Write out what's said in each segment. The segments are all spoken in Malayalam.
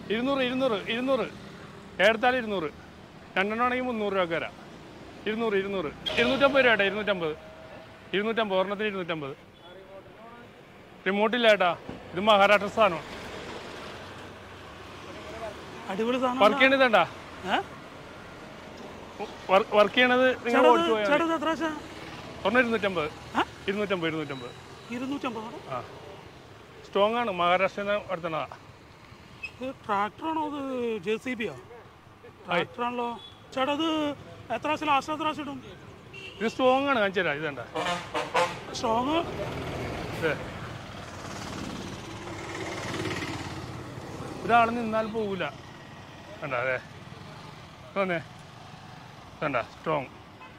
200 ഏടത്താൽ 200 രണ്ടെണ്ണമാണെങ്കിൽ 300 രൂപ വരാം 200 250 രൂപ ഏട്ടാ 250 ഒരെണ്ണത്തിന് 250 റിമോട്ടില്ല ഏട്ടാ ഇത് മഹാരാഷ്ട്ര സാധനമാണ് അടിപൊളി സാധനം വർക്ക് ചെയ്യണത് വേണ്ട വർക്ക് ചെയ്യണത് നിങ്ങൾ ഓടിച്ചു പോയാൽ ഒരെണ്ണം 250 ആ സ്ട്രോങ് ആണ് മഹാരാഷ്ട്രയിൽ നിന്ന് എടുത്തണതാ ട്രാക്ടറാണോ അത് JCB ട്രാക്ടറാണല്ലോ ചേട്ടാ അത് എത്ര ലാസ്റ്റ് എത്ര ഇടും ഇത് സ്ട്രോങ് ആണ് കാണിച്ചു തരാം ഇതണ്ട സ്ട്രോങ് ഒരാൾ നിന്നാൽ പോകൂല വേണ്ട അതെ തന്നെ വേണ്ട സ്ട്രോങ്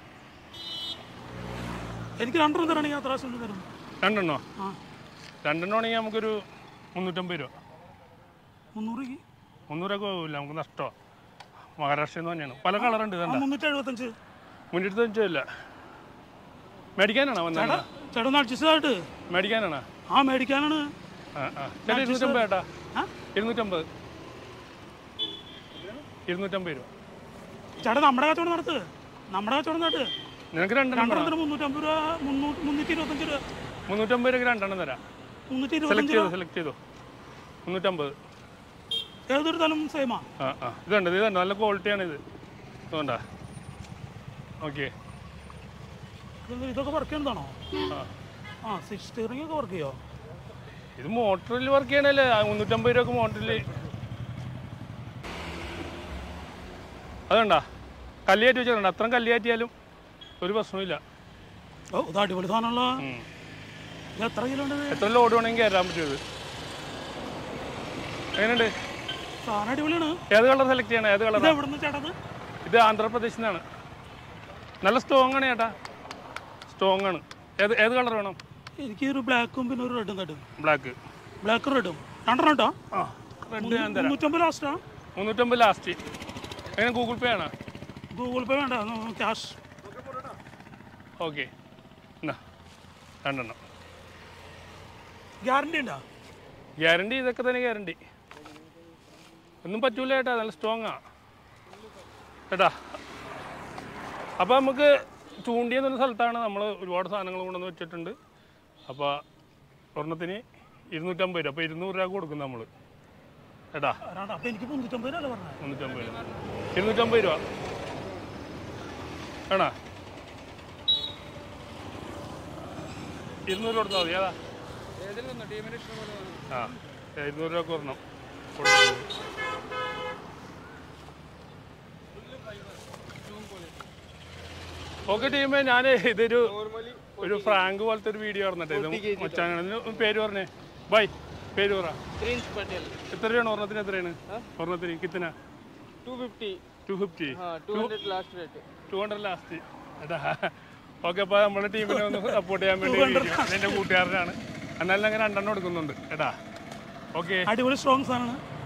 എനിക്ക് രണ്ടെണ്ണം തരണമെങ്കിൽ എത്ര തരും രണ്ടെണ്ണോ രണ്ടെണ്ണമാണെങ്കിൽ നമുക്കൊരു 350 രൂപ 300 രൂപ പോകില്ല നമുക്ക് നഷ്ടമാണ് മഹാരാഷ്ട്രയിൽ നിന്ന് തന്നെയാണ് പല കളറുണ്ട് 375 ഇല്ല മേടിക്കാനാണോ വന്നത് ചേട്ടൻ അഡ്ജസ്റ്റ് ആയിട്ട് മേടിക്കാനാണോ മേടിക്കാനാണ് ചേട്ടാ 250 ഏട്ടാ 250 രൂപ ചേട്ടാ നമ്മുടെ കച്ചവടം നടത്ത് നിനക്ക് രണ്ടെണ്ണം 350 രൂപ 325 രൂപ 350 രൂപ രണ്ടെണ്ണം തരാം സെലക്ട് ചെയ്തോ 350 ഏതൊരുത്താലും സെയിമാ ഇതുണ്ട് നല്ല ക്വാളിറ്റിയാണ് ഇത് അതുകൊണ്ടാ ഓക്കെ ഇതൊക്കെ വർക്ക് ചെയ്യുന്നതാണോ സ്റ്റിയറിംഗ് ഒക്കെ വർക്ക് ചെയ്യോ ഇത് മോട്ടറിൽ വർക്ക് ചെയ്യണല്ലേ 350 രൂപ മോട്ടറിൽ അതുകൊണ്ടാ കല്ലിയാറ്റി വെച്ചിട്ടുണ്ട് അത്രയും കല്ലിയാറ്റിയാലും ഒരു പ്രശ്നമില്ല അടിപൊളി സാധനമുള്ള എത്ര ലോഡ് വേണമെങ്കിൽ കയറാൻ പറ്റും എങ്ങനെയുണ്ട് സാധനം അടിപൊളിയാണ് ഏത് കളർ സെലക്ട് ചെയ്യണം ഏത് കളർ ഇത് ആന്ധ്രാപ്രദേശിൽ നിന്നാണ് നല്ല സ്ട്രോങ് ആണ് ചേട്ടാ സ്ട്രോങ് ആണ് ഏത് കളർ വേണം എനിക്ക് ഒരു ബ്ലാക്കും പിന്നെ ഒരു റെഡും തട്ടും ബ്ലാക്ക് റെഡും രണ്ടെണ്ണം കേട്ടോ റെഡ് ഞാൻ തരാം 350 ലാസ്റ്റ് എങ്ങനെ ഗൂഗിൾ പേ ആണോ ഗൂഗിൾ പേ വേണ്ട ക്യാഷ് ഓക്കെ എന്നാ രണ്ടെണ്ണം ഗ്യാരണ്ടി ഉണ്ടോ ഗ്യാരണ്ടി ഇതൊക്കെ തന്നെ ഗ്യാരണ്ടി ഒന്നും പറ്റൂല ചേട്ടാ നല്ല സ്ട്രോങ്ങാ ചേട്ടാ അപ്പോൾ നമുക്ക് ചൂണ്ടിയെന്നുള്ള സ്ഥലത്താണ് നമ്മൾ ഒരുപാട് സാധനങ്ങൾ കൊണ്ടുവന്ന് വെച്ചിട്ടുണ്ട് അപ്പോൾ ഒരെണ്ണത്തിന് 250 രൂപ അപ്പോൾ 200 രൂപ കൊടുക്കും നമ്മൾ ചേട്ടാ 250 രൂപ വേണോ 200 കൊടുത്താൽ മതി ഏതാ 200 രൂപ ഒരെണ്ണം ഓക്കെ ടീമേ ഞാൻ ഒരു ഫ്രാങ്ക് പോലത്തെ ഒരു വീഡിയോ പറഞ്ഞിട്ട് ഇത് മച്ചാനാണ് പേര് പറഞ്ഞേ ബൈ പേര് പറ എത്ര രൂപയാണ് ഒരെണ്ണത്തിന് എത്രയാണ് ഒരെണ്ണത്തിന് കിത്തന 200 ലാസ്റ്റ് ഏട്ടാ ഓക്കെ അപ്പോൾ നമ്മുടെ ടീമിനെ ഒന്ന് സപ്പോർട്ട് ചെയ്യാൻ വേണ്ടി എൻ്റെ കൂട്ടുകാരനാണ് എന്നാലും അങ്ങനെ രണ്ടെണ്ണം എടുക്കുന്നുണ്ട് ഏട്ടാ ഓക്കെ അടിപൊളി സ്ട്രോങ് സാധനമാണ്